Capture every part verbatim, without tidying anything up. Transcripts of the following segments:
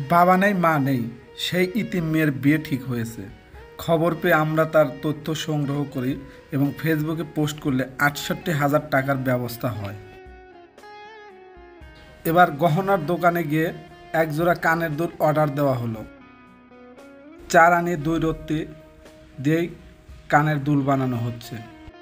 বাবা নেই মা নেই, সেই ইতিম মেয়ের বিয়ে ঠিক হয়েছে। খবর পেয়ে আমরা তার তথ্য সংগ্রহ করি এবং ফেসবুকে পোস্ট করলে আটষট্টি হাজার টাকার ব্যবস্থা হয়। এবার গহনার দোকানে গিয়ে একজোড়া কানের দুল অর্ডার দেওয়া হলো। চার আনি দুই রত্তি দিয়েই কানের দুল বানানো হচ্ছে।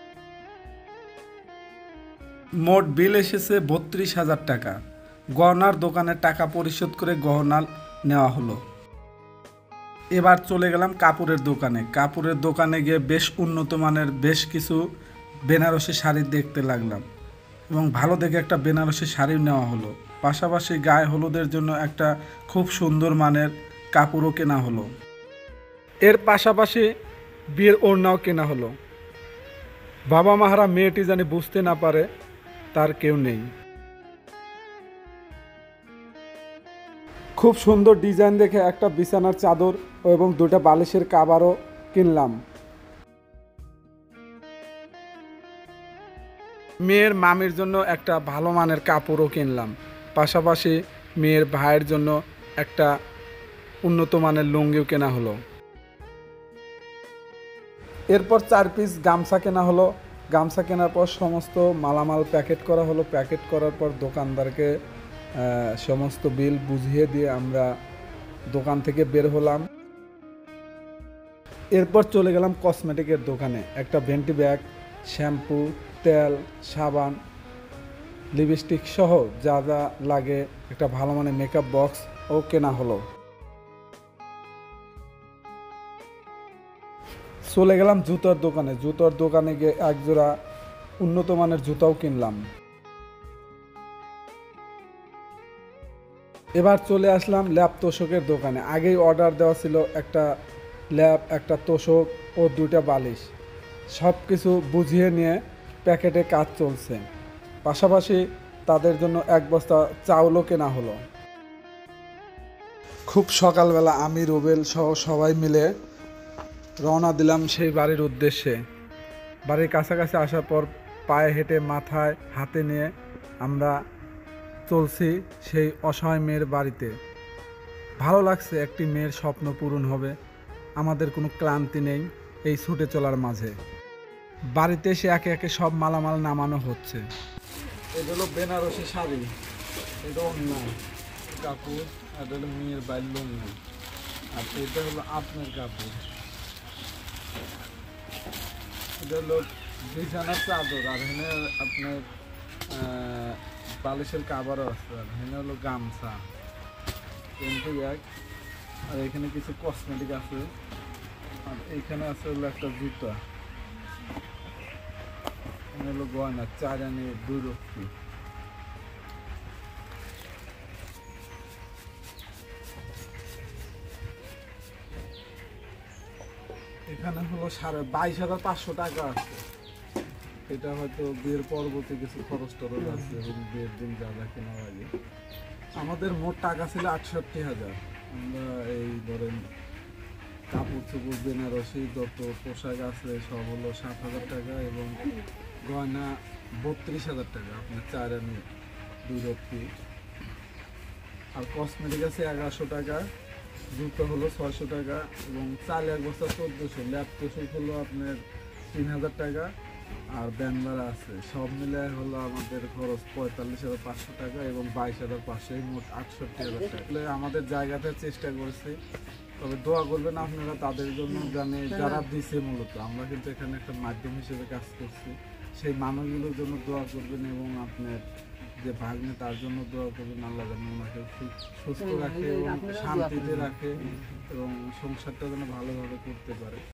মোট বিল এসেছে বত্রিশ হাজার টাকা। গহনার দোকানে টাকা পরিশোধ করে গহনা নেওয়া হলো। এবার চলে গেলাম কাপড়ের দোকানে। কাপড়ের দোকানে গিয়ে বেশ উন্নত মানের বেশ কিছু বেনারসি শাড়ি দেখতে লাগলাম এবং ভালো দেখে একটা বেনারসি শাড়ি নেওয়া হলো। পাশাপাশি গায়ে হলুদের জন্য একটা খুব সুন্দর মানের কাপড়ও কেনা হলো। এর পাশাপাশি বিয়ের ওড়নাও কেনা হলো। বাবা মাহারা মেয়েটি জানি বুঝতে না পারে তার কেউ নেই। খুব সুন্দর ডিজাইন দেখে একটা বিছানার চাদর এবং দুটা বালিশের কাভারও কিনলাম। মেয়ের মামির জন্য একটা ভালো মানের কাপড়ও কিনলাম। পাশাপাশি মেয়ের ভাইয়ের জন্য একটা উন্নত মানের লুঙ্গিও কেনা হলো। এরপর চার পিস গামছা কেনা হলো। গামছা কেনার পর সমস্ত মালামাল প্যাকেট করা হলো। প্যাকেট করার পর দোকানদারকে সমস্ত বিল বুঝিয়ে দিয়ে আমরা দোকান থেকে বের হলাম। এরপর চলে গেলাম কসমেটিকের দোকানে। একটা ভেন্টি ব্যাগ, শ্যাম্পু, তেল, সাবান, লিপস্টিক সহ যা যা লাগে একটা ভালো মানের মেকআপ বক্স ও কেনা হলো। চলে গেলাম জুতার দোকানে। জুতার দোকানে গিয়ে একজোড়া উন্নত মানের জুতাও কিনলাম। এবার চলে আসলাম ল্যাপ তোষকের দোকানে। আগেই অর্ডার দেওয়া ছিল একটা ল্যাপ, একটা তোষক ও দুইটা বালিশ। সব কিছু বুঝিয়ে নিয়ে প্যাকেটে কাজ চলছে। পাশাপাশি তাদের জন্য এক বস্তা চাউলও কেনা হলো। খুব সকালবেলা আমি রুবেল সহ সবাই মিলে রওনা দিলাম সেই বাড়ির উদ্দেশ্যে। বাড়ির কাছাকাছি আসার পর পায়ে হেঁটে মাথায় হাতে নিয়ে আমরা চলছি সেই অসহায় মেয়ের বাড়িতে। ভালো লাগছে, একটি মেয়ের স্বপ্ন পূরণ হবে। আমাদের কোনো ক্লান্তি নেই এই ছুটে চলার মাঝে। বাড়িতে এসে একে একে সব মালামাল নামানো হচ্ছে। এটা হলো বেনারসি শাড়ি, এটা অন্য কাপড়, এটা হলো মেয়ের বাইর লুঙ্গি, আর এটা হলো আপনার কাপড়। এটা হলো বিছানার চাদর, আর এখানে আপনার বালিশের কাভারও আছে, আর এখানে হলো গামছা, পেন্টি ব্যাগ, আর এখানে কিছু কসমেটিক আছে, আর এইখানে আছে হলো একটা জুতা, এখানে হলো গয়না, চার আনি দুই রত্তি। এখানে হলো সাড়ে বাইশ হাজার পাঁচশো টাকা আছে। এটা হয়তো বিয়ের পরবর্তী কিছু খরচ টরচ আছে, বিয়ের দিন যা যা কেনা লাগে। আমাদের মোট টাকা ছিল আটষট্টি হাজার। আমরা এই ধরেন কাপড় চোপড় বেনারসি যত পোশাক আছে সব হলো সাত হাজার টাকা এবং গয়না বত্রিশ হাজার টাকা, আপনার চার আনি দুই রত্তি। আর কসমেটিক আছে এগারোশো টাকা, জুতো হলো ছয়শো টাকা এবং চাল এক বস্তা চোদ্দোশো। ল্যাপ তোষক হলো আপনার তিন হাজার টাকা, আর ব্যানবারা আছে। সব মিলে হলো আমাদের খরচ পঁয়তাল্লিশ হাজার পাঁচশো টাকা এবং বাইশ হাজার পাঁচশো, এই মোট আটষট্টি হাজার টাকা। আমাদের জায়গাতে চেষ্টা করেছি, তবে দোয়া করবেন আপনারা তাদের জন্য, জানে যারা দিছে। মূলত আমরা কিন্তু এখানে একটা মাধ্যম হিসেবে কাজ করছি, সেই মানুষগুলোর জন্য দোয়া করবেন এবং আপনার যে ভাগ্নে তার জন্য দোয়া করবেন। আল্লাহ যেন ওনাকে সুস্থ রাখে এবং শান্তিতে রাখে এবং সংসারটা যেন ভালোভাবে করতে পারে।